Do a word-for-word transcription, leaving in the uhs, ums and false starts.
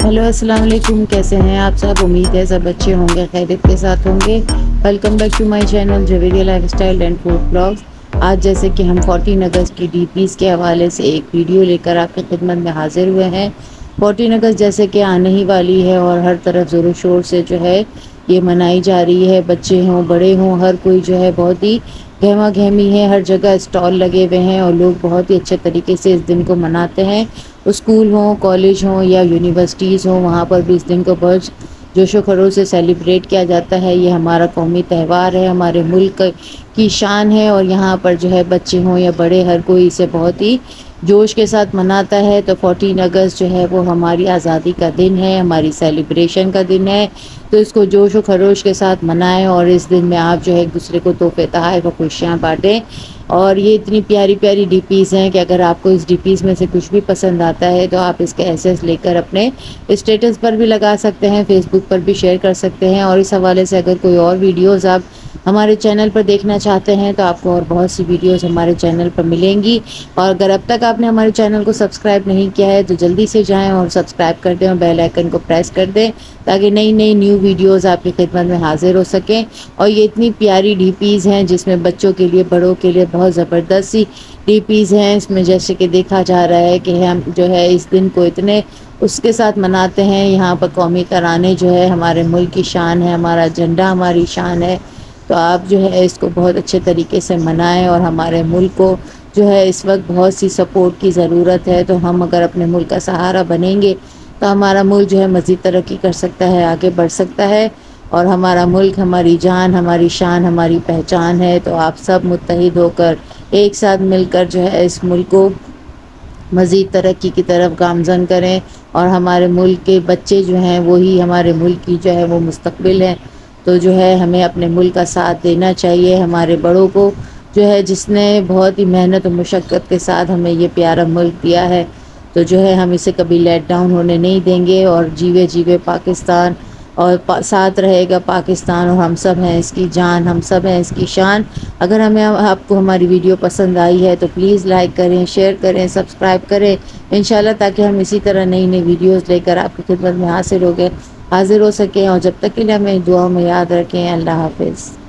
Hello अस्सलाम वालेकुम, कैसे हैं आप सब। उम्मीद है सब अच्छे होंगे, खैरियत के साथ होंगे। Welcome back to my channel Javeria lifestyle and food blogs. आज जैसे कि हम चौदह अगस्त की डीपीज़ के हवाले से एक वीडियो लेकर आपकी खिदमत में हाजिर हुए हैं। चौदह अगस्त जैसे कि आने ही वाली है और हर तरफ ज़ोरों शोर से जो है ये मनाई जा रही है। बच्चे हों बड़े हों, हर कोई जो है बहुत ही गहमा गहमी है। हर जगह स्टॉल लगे हुए हैं और लोग बहुत ही अच्छे तरीके से इस दिन को मनाते हैं। स्कूल हों, कॉलेज हों या यूनिवर्सिटीज़ हों, वहाँ पर भी इस दिन को बहुत जोशो खरोश से सेलिब्रेट किया जाता है। ये हमारा कौमी त्यौहार है, हमारे मुल्क की शान है और यहाँ पर जो है बच्चे हों या बड़े, हर कोई इसे बहुत ही जोश के साथ मनाता है। तो चौदह अगस्त जो है वो हमारी आज़ादी का दिन है, हमारी सेलिब्रेशन का दिन है। तो इसको जोश व खरोश के साथ मनाएं और इस दिन में आप जो है एक दूसरे को तोहफे तोहफ़े व खुशियाँ बाँटें। और ये इतनी प्यारी प्यारी डीपीज़ हैं कि अगर आपको इस डीपीज़ में से कुछ भी पसंद आता है तो आप इसके एसेस लेकर अपने स्टेटस पर भी लगा सकते हैं, फेसबुक पर भी शेयर कर सकते हैं। और इस हवाले से अगर कोई और वीडियोज़ आप हमारे चैनल पर देखना चाहते हैं तो आपको और बहुत सी वीडियोस हमारे चैनल पर मिलेंगी। और अगर अब तक आपने हमारे चैनल को सब्सक्राइब नहीं किया है तो जल्दी से जाएं और सब्सक्राइब कर दें और बेल आइकन को प्रेस कर दें ताकि नई नई न्यू वीडियोस आपकी खिदमत में हाजिर हो सकें। और ये इतनी प्यारी डीपीज़ हैं जिसमें बच्चों के लिए, बड़ों के लिए बहुत ज़बरदस्त सी डीपीज़ हैं। इसमें जैसे कि देखा जा रहा है कि हम जो है इस दिन को इतने उसके साथ मनाते हैं। यहाँ पर कौमी तराने जो है हमारे मुल्क की शान है, हमारा झंडा हमारी शान है। तो आप जो है इसको बहुत अच्छे तरीके से मनाएं और हमारे मुल्क को जो है इस वक्त बहुत सी सपोर्ट की ज़रूरत है। तो हम अगर अपने मुल्क का सहारा बनेंगे तो हमारा मुल्क जो है मज़ीद तरक्की कर सकता है, आगे बढ़ सकता है। और हमारा मुल्क हमारी जान, हमारी शान, हमारी पहचान है। तो आप सब मुत्तहिद होकर एक साथ मिलकर जो है इस मुल्क को मज़ीद तरक्की की तरफ गामज़न करें। और हमारे मुल्क के बच्चे जो हैं वही हमारे मुल्क की जो है वो मुस्तकबिल है। तो जो है हमें अपने मुल्क का साथ देना चाहिए। हमारे बड़ों को जो है जिसने बहुत ही मेहनत और मुशक्क़त के साथ हमें ये प्यारा मुल्क दिया है, तो जो है हम इसे कभी लेट डाउन होने नहीं देंगे। और जीवे जीवे पाकिस्तान, और पा, साथ रहेगा पाकिस्तान। और हम सब हैं इसकी जान, हम सब हैं इसकी शान। अगर हमें आपको हमारी वीडियो पसंद आई है तो प्लीज़ लाइक करें, शेयर करें, सब्सक्राइब करें इंशाल्लाह, ताकि हम इसी तरह नई नई वीडियोस लेकर आपकी खिदमत में हासिल हो गए हाजिर हो सकें। और जब तक के लिए हमें दुआ में याद रखें। अल्लाह हाफिज़।